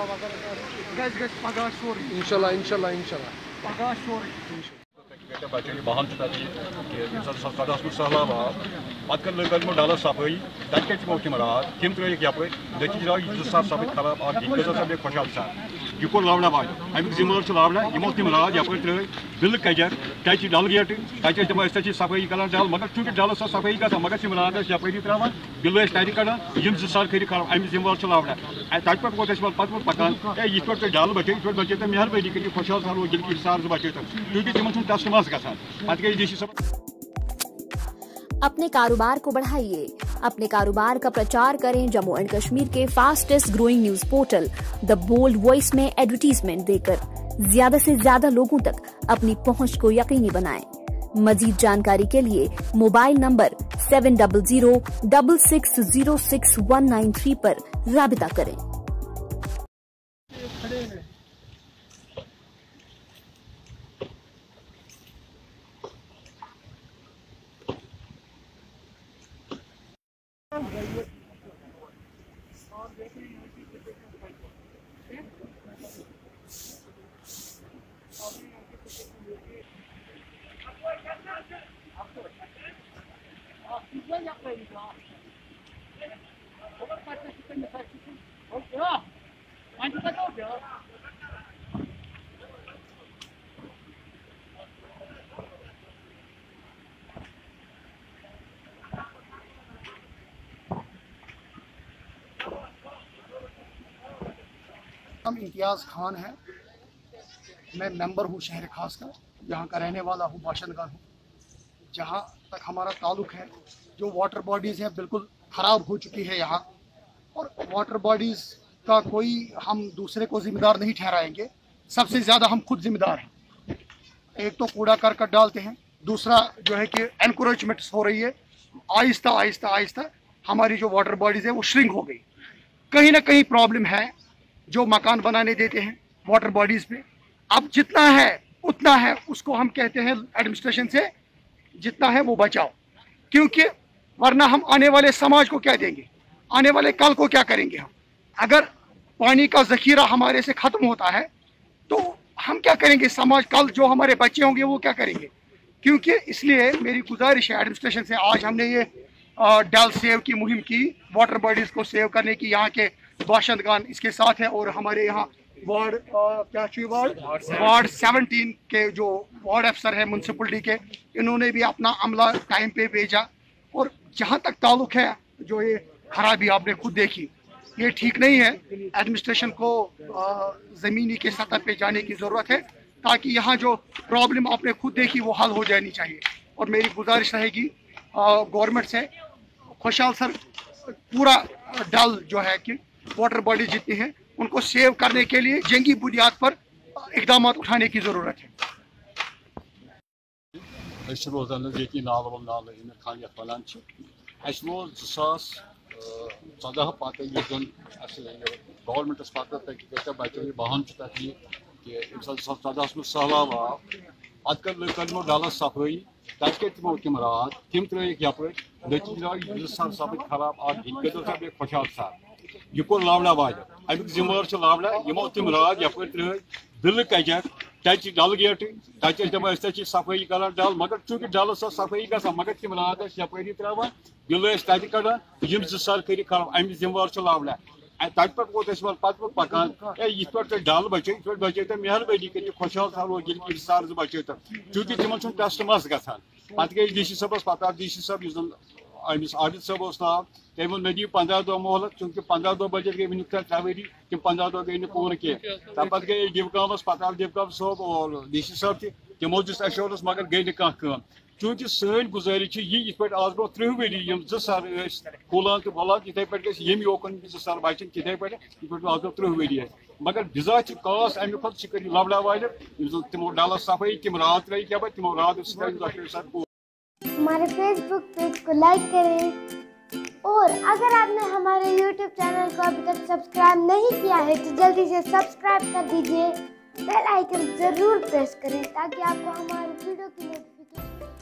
बच्चों बहान सदस में सहलाब आव पे कर डालस सफाई तक तमो रात तम त्रिक यप दचि द्राव सफाई खराब सब खुशहाल सा यह कोर लावना वाज अमुक जिम्मेदार लावना यमो तम रात यप त्रे बिल कजर तक डल गेट तक तम सफाई कर डल मगर चूंकि डल सफाई ग मगर तम रात यपरी त्रावान बिल तक कड़ान यम साल कर खराब अमिक जिम्मेदार लावना तत पे वो पकान ये पे डल बचे ये बचे तो मेहरबानी कर खुशहाल सा रोज ये सार बचे क्योंकि तम टस्ट मस ग पे डीसी साहब अपने कारोबार को बढ़ाइए। अपने कारोबार का प्रचार करें जम्मू एंड कश्मीर के fastest growing news portal the bold voice में एडवर्टीजमेंट देकर ज्यादा से ज्यादा लोगों तक अपनी पहुंच को यकीनी बनाएं। मजीद जानकारी के लिए मोबाइल नंबर 7006606193 पर राबिता करें। हम इम्तियाज़ खान है, मैं मेंबर हूँ शहर खास का, यहाँ का रहने वाला हूँ, बाशिंदा हूँ। जहाँ तक हमारा ताल्लुक है, जो वाटर बॉडीज़ हैं बिल्कुल ख़राब हो चुकी है यहाँ, और वाटर बॉडीज़ का कोई हम दूसरे को ज़िम्मेदार नहीं ठहराएंगे, सबसे ज़्यादा हम खुद ज़िम्मेदार हैं। एक तो कूड़ा करकट डालते हैं, दूसरा जो है कि एनक्रोचमेंट्स हो रही है, आहिस्ता आहिस्ता आहिस्ता हमारी जो वाटर बॉडीज़ है वो श्रिंक हो गई। कहीं ना कहीं प्रॉब्लम है जो मकान बनाने देते हैं वाटर बॉडीज़ पे, अब जितना है उतना है, उसको हम कहते हैं एडमिनिस्ट्रेशन से जितना है वो बचाओ, क्योंकि वरना हम आने वाले समाज को क्या देंगे, आने वाले कल को क्या करेंगे। हम अगर पानी का ज़ख़ीरा हमारे से ख़त्म होता है तो हम क्या करेंगे, समाज कल जो हमारे बच्चे होंगे वो क्या करेंगे। क्योंकि इसलिए मेरी गुजारिश है एडमिनिस्ट्रेशन से, आज हमने ये डल सेव की मुहिम की, वाटर बॉडीज़ को सेव करने की, यहाँ के बाशिंदगान इसके साथ है, और हमारे यहाँ वार्ड वार्ड 17 के जो वार्ड अफसर है म्यूनसिपलिटी के, इन्होंने भी अपना अमला टाइम पे भेजा। और जहाँ तक ताल्लुक है, जो ये खराबी आपने खुद देखी, ये ठीक नहीं है। एडमिनिस्ट्रेशन को ज़मीनी के सतह पे जाने की ज़रूरत है, ताकि यहाँ जो प्रॉब्लम आपने खुद देखी वो हल हो जानी चाहिए। और मेरी गुजारिश रहेगी गवर्नमेंट से, खुशहाल सर पूरा डल जो है कि वाटर बॉडी जितनी है उनको सेव करने के लिए जंगी बुनियाद पर इकदाम उठाने की ज़रूरत है। रोजान ये नाल वल नाल इमर खान ये वन रोज 2014 पत गवर्नमेंटस पता बच्चों बहान तक ये कि 2014 में सहलाब आव पे कर डलस सफाई तक तमो तम रात तम त्रिक यप दचि द्राव सफाई खराब सब खुशहाल सा यह कोर लावना वाज अमुक जिम्मेदार लावना यमो तम रात यप त्रे बिल कजर तक डल गेट तक तम सफाई कर डल मगर चूंकि डल सफाई ग मगर तम रात यपरी त्रावान बिल तक कड़ान यम साल कर खराब अमिक जिम्मेदार लावना तत पे वो पकान ये पे डल बचे ये बचे तो मेहरबानी कर खुशहाल सा रोज ये सार बचे तो चूंकि तम टस्ट मस ग पे डीसी साहबस पता डीसी साहब अमिस आबिद साहब नाव तम वो मे दी 15 दह मोहलत चूंकि 15 दह बजे गई वनिक 3 वरी तम 15 दह गई पूर्ण कह तम पे गई डिवकामस पता डिवकाम साहब और डीसी साहब तमो दिस एश्योरेंस मगर गई कम चूंकि सन गुजारिश ये पे आज ब्रो 3 वरी सर कुलान तो बलान इथे पे गम योकन सर बचन तिथे पे आज ब्रो 3 वरी मगर बिजा कास अमे खुद लवड़ा वाल तमो डाल सफाई तम रात रही क्या तमो रात सर। हमारे फेसबुक पेज को लाइक करें, और अगर आपने हमारे यूट्यूब चैनल को अभी तक सब्सक्राइब नहीं किया है तो जल्दी से सब्सक्राइब कर दीजिए, बेल आइकन जरूर प्रेस करें ताकि आपको हमारे वीडियो की नोटिफिकेशन